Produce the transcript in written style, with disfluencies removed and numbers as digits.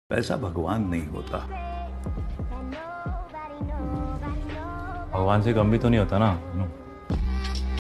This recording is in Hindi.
पैसा भगवान नहीं होता। भगवान से कम भी तो नहीं होता ना।